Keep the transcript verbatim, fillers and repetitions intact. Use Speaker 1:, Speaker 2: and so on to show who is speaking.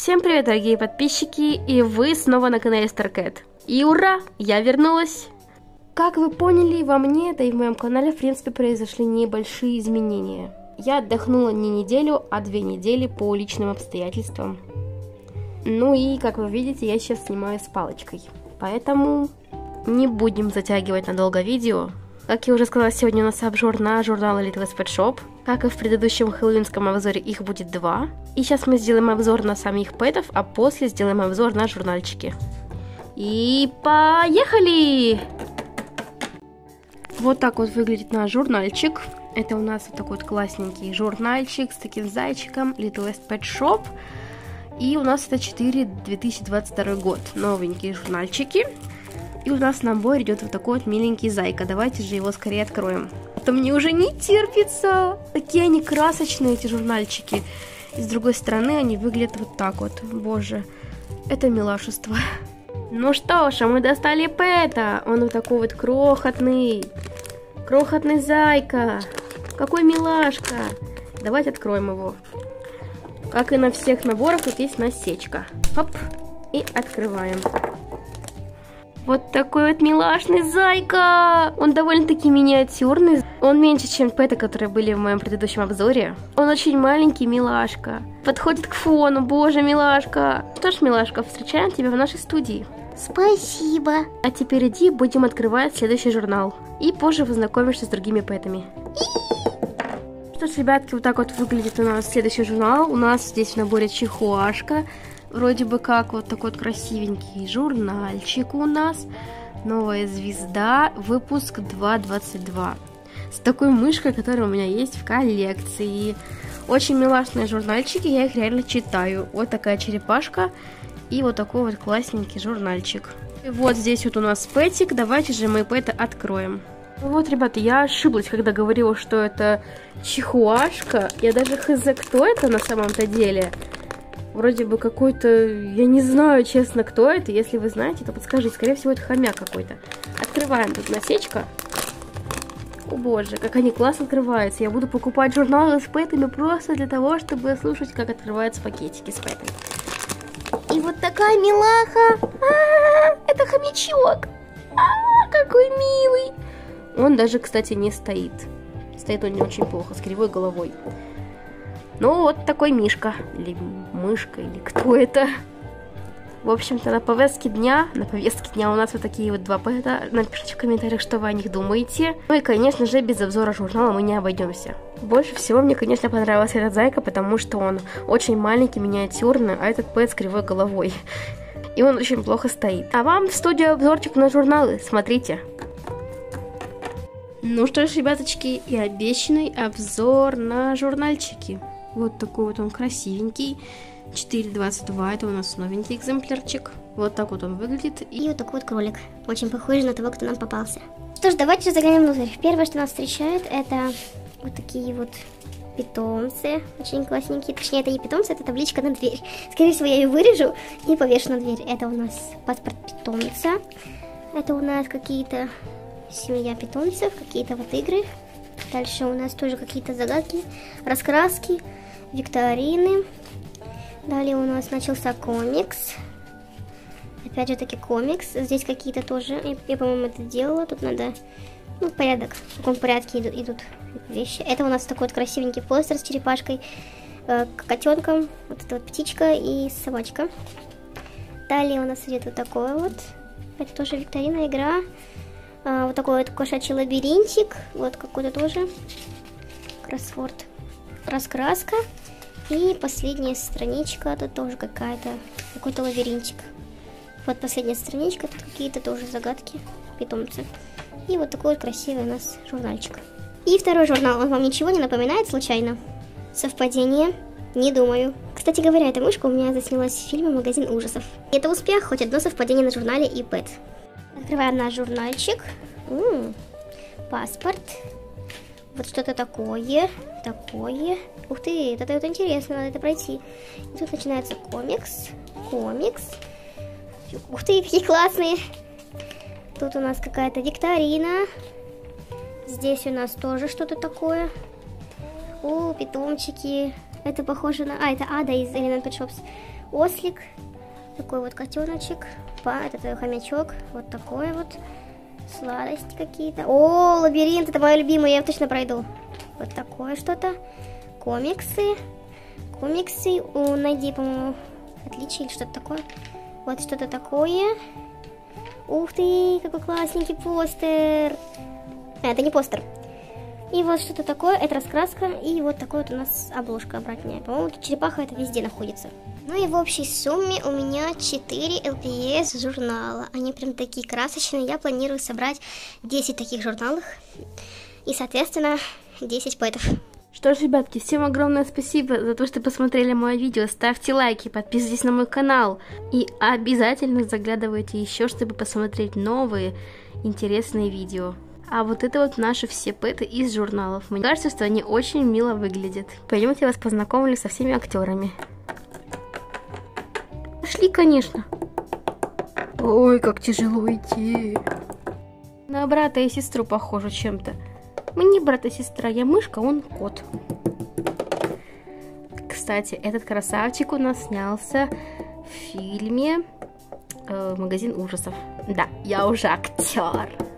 Speaker 1: Всем привет, дорогие подписчики, и вы снова на канале StarCat. И ура, я вернулась! Как вы поняли, во мне, да и в моем канале, в принципе, произошли небольшие изменения. Я отдохнула не неделю, а две недели по личным обстоятельствам. Ну и, как вы видите, я сейчас снимаю с палочкой. Поэтому не будем затягивать надолго видео. Как я уже сказала, сегодня у нас обзор на журнал Littlest Pet Shop. Как и в предыдущем хэллоуинском обзоре, их будет два. И сейчас мы сделаем обзор на самих пэтов, а после сделаем обзор на журнальчики. И поехали! Вот так вот выглядит наш журнальчик. Это у нас вот такой вот классненький журнальчик с таким зайчиком Littlest Pet Shop. И у нас это четыре две тысячи двадцать второй год. Новенькие журнальчики. И у нас в наборе идет вот такой вот миленький зайка. Давайте же его скорее откроем. А то мне уже не терпится. Такие они красочные, эти журнальчики. И с другой стороны они выглядят вот так вот. Боже, это милашество. Ну что ж, а мы достали пэта. Он вот такой вот крохотный. Крохотный зайка. Какой милашка. Давайте откроем его. Как и на всех наборах, тут есть насечка. Хоп. И открываем. Вот такой вот милашный зайка! Он довольно-таки миниатюрный. Он меньше, чем пэты, которые были в моем предыдущем обзоре. Он очень маленький, милашка. Подходит к фону, боже, милашка. Что ж, милашка, встречаем тебя в нашей студии.
Speaker 2: Спасибо.
Speaker 1: А теперь иди, будем открывать следующий журнал. И позже познакомишься с другими пэтами. Что ж, ребятки, вот так вот выглядит у нас следующий журнал. У нас здесь в наборе чихуашка. Вроде бы как вот такой вот красивенький журнальчик у нас. Новая звезда, выпуск два двадцать два. С такой мышкой, которая у меня есть в коллекции. Очень милашные журнальчики, я их реально читаю. Вот такая черепашка и вот такой вот классненький журнальчик. И вот здесь вот у нас пэтик, давайте же мы пэта откроем. Вот, ребята, я ошиблась, когда говорила, что это чихуашка. Я даже хз, кто это на самом-то деле. Вроде бы какой-то, я не знаю, честно, кто это. Если вы знаете, то подскажите. Скорее всего, это хомяк какой-то. Открываем тут насечка. О боже, как они классно открываются. Я буду покупать журналы с пэтами просто для того, чтобы слушать, как открываются пакетики с пэтами.
Speaker 2: И вот такая милаха. А-а-а, это хомячок. А-а-а, какой милый.
Speaker 1: Он даже, кстати, не стоит. Стоит он не очень плохо, с кривой головой. Ну, вот такой мишка, или мышка, или кто это. В общем-то, на повестке дня, на повестке дня у нас вот такие вот два пэта. Напишите в комментариях, что вы о них думаете. Ну и, конечно же, без обзора журнала мы не обойдемся. Больше всего мне, конечно, понравился этот зайка, потому что он очень маленький, миниатюрный, а этот пэт с кривой головой. И он очень плохо стоит. А вам в студию обзорчик на журналы, смотрите. Ну что ж, ребяточки, и обещанный обзор на журнальчики. Вот такой вот он красивенький. четыре двадцать два, это у нас новенький экземплярчик. Вот так вот он выглядит.
Speaker 2: И вот такой вот кролик. Очень похож на того, кто нам попался. Что ж, давайте заглянем внутрь. Первое, что нас встречает, это вот такие вот питомцы. Очень классненькие. Точнее, это не питомцы, это табличка на дверь. Скорее всего, я ее вырежу и повешу на дверь. Это у нас паспорт питомца. Это у нас какие-то семья питомцев, какие-то вот игры. Дальше у нас тоже какие-то загадки, раскраски, викторины. Далее у нас начался комикс. Опять же таки комикс. Здесь какие-то тоже, я, я по-моему, это делала. Тут надо, ну, порядок, в каком порядке идут, идут вещи. Это у нас такой вот красивенький постер с черепашкой, э, котенком, вот эта вот птичка и собачка. Далее у нас идет вот такое вот. Это тоже викторина, игра. А, вот такой вот кошачий лабиринтик. Вот какой-то тоже кроссворд. Раскраска. И последняя страничка. Тут тоже какая-то, какой-то лабиринтик. Вот последняя страничка. Тут какие-то тоже загадки, питомцы. И вот такой вот красивый у нас журнальчик. И второй журнал. Он вам ничего не напоминает случайно? Совпадение? Не думаю. Кстати говоря, эта мышка у меня заснялась в фильме «Магазин ужасов». И это успех, хоть одно совпадение на журнале и пэт. Открываем наш журнальчик. М-м, паспорт. Вот что-то такое. Такое. Ух ты, это вот интересно, надо это пройти. И тут начинается комикс. Комикс. Ух ты, какие классные. Тут у нас какая-то викторина. Здесь у нас тоже что-то такое. О, питомчики. Это похоже на... А, это Ада из Littlest Pet Shops. ослик, такой вот котеночек, этот хомячок, вот такой вот, сладости какие-то. О, лабиринт, это мое любимое, я его точно пройду. Вот такое что-то. Комиксы. Комиксы. О, найди, по-моему, отличие или что-то такое. Вот что-то такое. Ух ты, какой классненький постер. А, это не постер. И вот что-то такое, это раскраска. И вот такой вот у нас обложка обратная. По-моему, тут черепаха это везде находится. Ну и в общей сумме у меня четыре эл пи эс журнала. Они прям такие красочные. Я планирую собрать десять таких журналов. И, соответственно, десять поэтов.
Speaker 1: Что ж, ребятки, всем огромное спасибо за то, что посмотрели мое видео. Ставьте лайки, подписывайтесь на мой канал. И обязательно заглядывайте еще, чтобы посмотреть новые интересные видео. А вот это вот наши все пэты из журналов. Мне кажется, что они очень мило выглядят. Пойдемте, я вас познакомлю со всеми актерами. Пошли, конечно. Ой, как тяжело идти. На брата и сестру похоже чем-то. Мы не брат и сестра, я мышка, он кот. Кстати, этот красавчик у нас снялся в фильме э, «Магазин ужасов». Да, я уже актер.